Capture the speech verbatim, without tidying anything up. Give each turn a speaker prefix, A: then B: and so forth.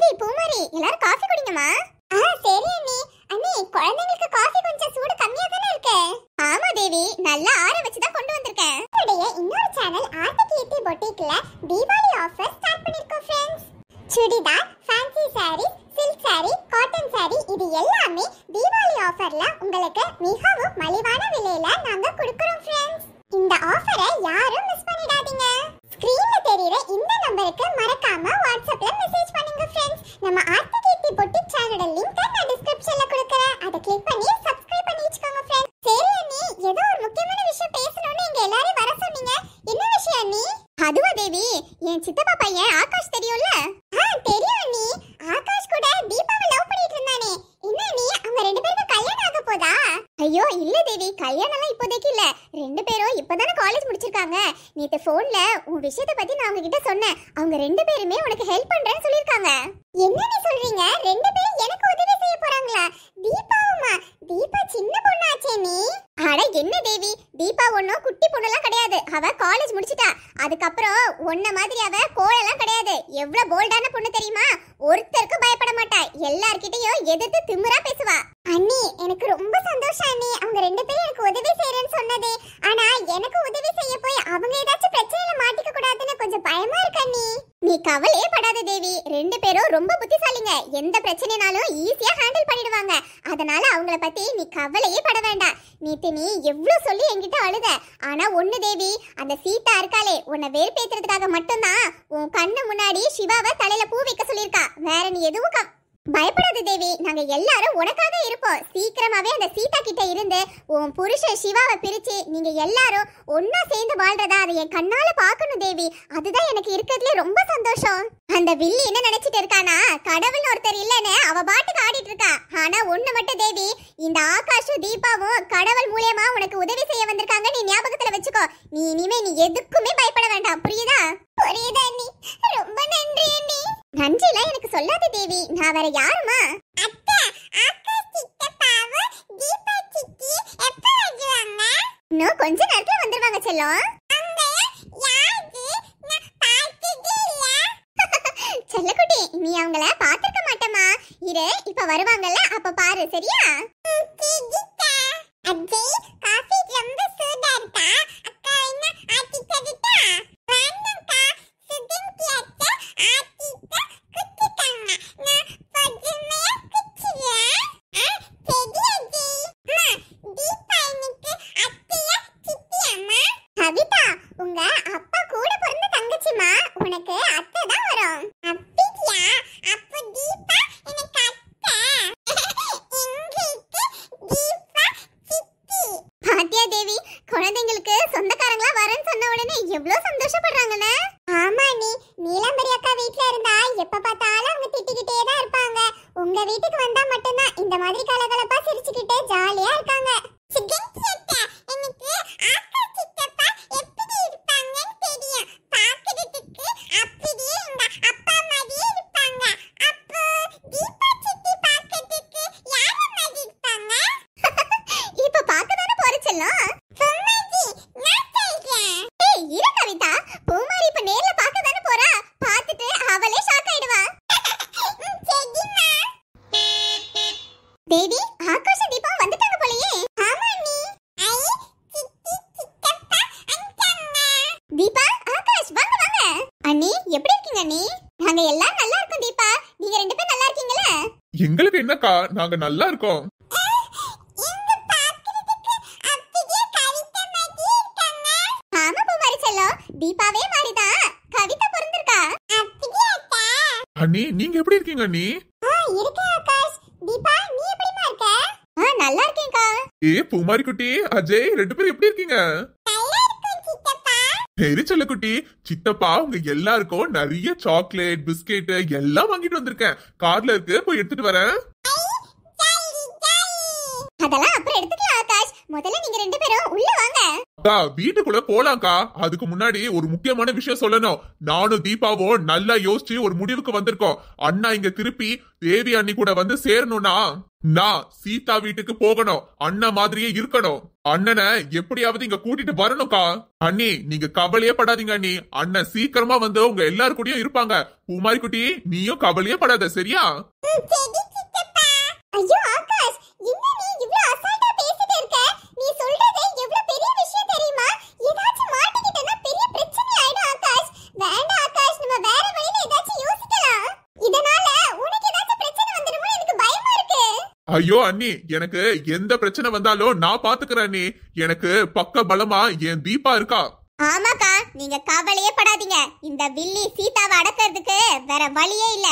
A: சித்தி பூமாரி எல்லாரும் காபி குடிங்கம்மா. ஆ சரி அண்ணி. அண்ணி குழந்தைகளுக்கு காபி கொஞ்சம் சூடு கம்மியா தானே இருக்கு. ஆமா தேவி, நல்லா ஆற வச்சு தான் கொண்டு வந்திருக்கேன். உடைய இன்னொரு சேனல் ஆர்த்தி கீர்த்தி பொட்டிக்ல தீபாவளி ஆஃபர் ஸ்டார்ட் பண்ணிருக்கோம் friends. Churidar, fancy sari, silk sari, cotton sari இது எல்லாமே தீபாவளி ஆஃபர்ல உங்களுக்கு மிகவும் மலிவான விலையில நாங்க கொடுக்கிறோம் ஃப்ரெண்ட்ஸ். இந்த ஆஃபரை யாரும் மிஸ் பண்ணிடாதீங்க. ஸ்கிரீன்ல தெரியுற இந்த நம்பருக்கு மறக்காம வாட்ஸ்அப்ல மெசேஜ் பண்ணுங்க ஃப்ரெண்ட்ஸ். நம்ம ஆர்த்தி கீர்த்தி பொட்டிக் சேனலோட லிங்க் நான் டிஸ்கிரிப்ஷன்ல கொடுக்கிறேன். அதை கிளிக் பண்ணி சப்ஸ்கிரைப் பண்ணி வச்சுக்கோங்க ஃப்ரெண்ட்ஸ். சரி அண்ணி, ஏதோ ஒரு முக்கியமான விஷயம் பேசணும்னு எங்க எல்லாரும் வர சொன்னீங்க. என்ன விஷயம் அண்ணி? அதுவா தேவி, என் சித்தப்பா பையன் ஆகாஷ் தெரியும்ல? ஆ தெரியும் அண்ணி. ஆகாஷ் கூட தீபாவை லவ் பண்ணிட்டு இருந்தானே, என்ன அண்ணி அவங்க ரெண்டு பேருக்கு கல்யாணம் ஆக போதா? ஐயோ இல்ல தேவி, கல்யாணம்லாம் இப்போதைக்கு இல்ல. ரெண்டு பேரும் இப்பதானே காலேஜ் முடிச்சிருக்காங்க. நேத்து போன்ல உன் விஷயத்தை பத்தி நான் அவங்க கிட்ட சொன்னேன். அவங்க ரெண்டு பேருமே உனக்கு ஹெல்ப் பண்றேன்னு சொல்லிருக்காங்க. என்ன நீ சொல்றீங்க? ரெண்டு பேரும் எனக்கு உதவி செய்ய போறாங்களா? தீபாவுமா? தீபா சின்ன பொண்ணாச்சே நீ. அட என்ன தேவி, தீபா ஒன்னும் குட்டி பொண்ணெல்லாம் கிடையாது. அவ காலேஜ் முடிச்சிட்டா. அதுக்கப்புறம் உன்ன மாதிரி அவ கோலெல்லாம் கிடையாது. எவ்வளவு போல்டான பொண்ணு தெரியுமா? ஒருத்தருக்கு பயப்பட மாட்டா. எல்லார்கிட்டயும் எதிர்த்து திமிரா பேசுவா. அண்ணி எனக்கு ரொம்ப சந்தோஷம் அண்ணி, அவங்க ரெண்டு பேரும் எனக்கு உதவி செய்யறேன்னு சொன்னது. ஆனா எனக்கு உதவி செய்ய போய் அவங்க ஏதாச்சும் பிரச்சனையில மாட்டிக்க கூடாதுன்னு கொஞ்சம் பயமா இருக்கு அண்ணி. நீ கவலையே படாத தேவி, ரெண்டு பேரும் ரொம்ப புத்திசாலிங்க. எந்த பிரச்சனைனாலும் ஈஸியா ஹேண்டில் பண்ணிடுவாங்க. அதனால அவங்கள பத்தி நீ கவலையே பட வேண்டாம். நேத்து நீ எவ்வளவு சொல்லி என்கிட்ட அழுத. ஆனா ஒண்ணு தேவி, அந்த சீதா இருக்காளே உன்னை வெறுப்பேத்துறதுக்காக மட்டும்தான் உன் கண்ணு முன்னாடி சிவாவை தலையில பூ வைக்க சொல்லியிருக்கா. வேற நீ எதுவும் பயப்படாத தேவி, நாங்க எல்லாரும் உனக்காக இருப்போம். சீக்கிரமாவே அந்த சீதா கிட்ட இருந்து உன் புருஷன் சிவாவை பிரிச்சு நீங்க எல்லாரும் ஒன்னா சேர்ந்து வாழ்றதா அதை என் கண்ணால பாக்கணும் தேவி. அதுதான் எனக்கு இருக்கிறதுல ரொம்ப சந்தோஷம். அந்த வில்லி என்ன நினைச்சிட்டு இருக்கானா, கடவுள்னு ஒருத்தர் இல்லன்னு அவ பாட்டுக்கு ஆடிட்டு இருக்கா. ஆனா ஒண்ணு மட்டும் தேவி, இந்த ஆகாஷும் தீபாவும் கடவுள் மூலியமா உனக்கு உதவி செய்ய வந்திருக்காங்க. நீ ஞாபகத்துல வச்சுக்கோ. நீ இனிமே நீ எதுக்குமே பயப்பட வேண்டாம். புரியுதா? புரியுதா அண்ணி? ரொம்ப நன்றி அண்ணி. நன்றிலாம் எனக்கு சொல்லாத தேவி, நான் வேற யாருமா? அத்தை, ஆகாஷ் சித்தப்பாவும் தீபா சித்தி எப்ப வருவாங்க? இன்னும் கொஞ்ச நேரத்துல வந்துருவாங்க செல்லம். அங்க யாரு? நான் பார்த்ததே இல்ல. செல்லக்குட்டி, நீ அவங்கள பாத்துக்க மாட்டமா. இரு, இப்ப வருவாங்கல்ல அப்ப பாரு. சரியா? அஜய், காஃபி ரொம்ப சூடா இருக்கா? அக்கா என்ன ஆத்தி தரட்டா? வேண்டாம்க்கா, சுதன் கேட்ட ஆத்திட்ட குத்திட்டாங்க. நான் பொறுமையா குச்சிடுறேன். ஆ சரி அஜய். அம்மா, தீபா எனக்கு அத்தையா சித்தியாம்மா? கவிதா, உங்க அப்பா கூட பிறந்த தங்கச்சிமா. உனக்கு அத்தை தான் வரும். அப்படியா? அப்போ தீபா எனக்கு அத்தை. எங்களுக்கு தீபா சித்தி. பாத்தியா தேவி, குழந்தைங்களுக்கு சொந்தக்காரங்களா வரேன்னு சொன்ன உடனே எவ்வளவு சந்தோஷப்படுறாங்கன்னு. ஆமா நீ, நீலாம்பரி அக்கா வீட்ல இருந்தா எப்ப பார்த்தாலும் அவங்க திட்டிக்கிட்டே தான் இருப்பாங்க. உங்க வீட்டுக்கு வந்தா மட்டும்தான் இந்த மாதிரி கலகலப்பா சிரிச்சுக்கிட்டே ஜாலியா இருக்காங்க. எனக்கு ஆகாஷ் சித்தப்பா எப்படி இருப்பாங்கன்னு தெரியும். பார்க்கிறதுக்கு அப்படியே எங்க அப்பா மாதிரியே இருப்பாங்க. அப்போ தீபா சித்தி பார்க்கிறதுக்கு யார மாதிரி இருப்பாங்க? இப்ப பார்க்க தானே போற செல்லம். பூமாரி, நான் சொல்றேன். ஏய் இரு கவிதா, பூமாரி இப்ப நேர்ல பார்க்க தானே போறா. பார்த்துட்டு அவளே ஷாக் ஆயிடுவா. சரிமா. தேவி, ஆகாஷ் தீபா வந்துட்டாங்க போலயே. ஆமா அண்ணி. ஐ சித்தி சித்தப்பா அங்கங்க. தீபா, ஆகாஷ் வாங்க வாங்க. அண்ணி எப்படி இருக்கீங்க அண்ணி? நாங்க எல்லாம் நல்லா இருக்கோம் தீபா. நீங்க ரெண்டு பேரும் நல்லா இருக்கீங்களா?
B: எங்களுக்கு என்னக்கா, நாங்க நல்லா இருக்கோம்.
A: தீபாவே மாறிதா கவிதா பிறந்திருக்கா. அப்படியே அக்கா.
B: அண்ணி நீங்க எப்படி இருக்கீங்க அண்ணி?
A: ஆ இருக்கேன் ஆகாஷ். தீபா நீ எப்படிமா இருக்க? ஆ நல்லா இருக்கேன்க்கா.
B: ஏ பூமாரி குட்டி, அஜய் ரெண்டு பேரும் எப்படி இருக்கீங்க?
A: நல்லா இருக்கேன் சித்தப்பா.
B: சரி செல்லக்குட்டி, சித்தப்பா உங்க எல்லாருக்கும் நிறைய சாக்லேட் பிஸ்கெட் எல்லாம் வாங்கிட்டு வந்திருக்கேன். கார்ல இருக்கு, போய் எடுத்துட்டு வரேன்.
A: அதெல்லாம் அப்புறம் எடுத்துக்கலாம் ஆகாஷ். முதல்ல நீங்க ரெண்டு பேரும் உள்ள வாங்க.
B: அக்கா வீட்டுக்குள்ள போலாம்க்கா. அதுக்கு முன்னாடி ஒரு முக்கியமான விஷயம் சொல்லணும். நானும் தீபாவும் நல்லா யோசிச்சு ஒரு முடிவுக்கு வந்திருக்கோம். அண்ணா இங்க திருப்பி தேவி அண்ணி கூட வந்து சேரணும்னா நான் சீதா வீட்டுக்கு போகணும். அண்ணா மாதிரியே இருக்கணும். அண்ணனை எப்படியாவது இங்க கூட்டிட்டு வரணும்க்கா. அண்ணி நீங்க கவலையே படாதீங்க அண்ணி. அண்ணன் சீக்கிரமா வந்து உங்க எல்லாரு கூடயும் இருப்பாங்க. பூமாரி குட்டி நீயும் கவலையே படாத, சரியா?
A: ஐயோ ஆகாஷ், என்ன நீ இவ்ளோ அசால்ட்டா பேசிட்டு இருக்க? நீ சொல்றது எவ்ளோ பெரிய விஷயம் தெரியுமா? ஏதாச்சும் மாட்டிக்கிட்டனா பெரிய பிரச்சனை ஆயிடும் ஆகாஷ். வேண்டாம் ஆகாஷ், நம்ம வேற வழியில ஏதாச்சும் யோசிக்கலாம். இதனால உனக்கு ஏதாச்சும் பிரச்சனை வந்துருமோ எனக்கு பயமா இருக்கு.
B: ஐயோ அண்ணி, எனக்கு எந்த பிரச்சனை வந்தாலும் நான் பாத்துக்கிறேன் அண்ணி. எனக்கு பக்க பலமா என் தீபா இருக்கா.
A: ஆமாக்கா, நீங்க கவலையே படாதீங்க. இந்த வில்லி சீதாவை அடக்கிறதுக்கு வேற வழியே இல்ல.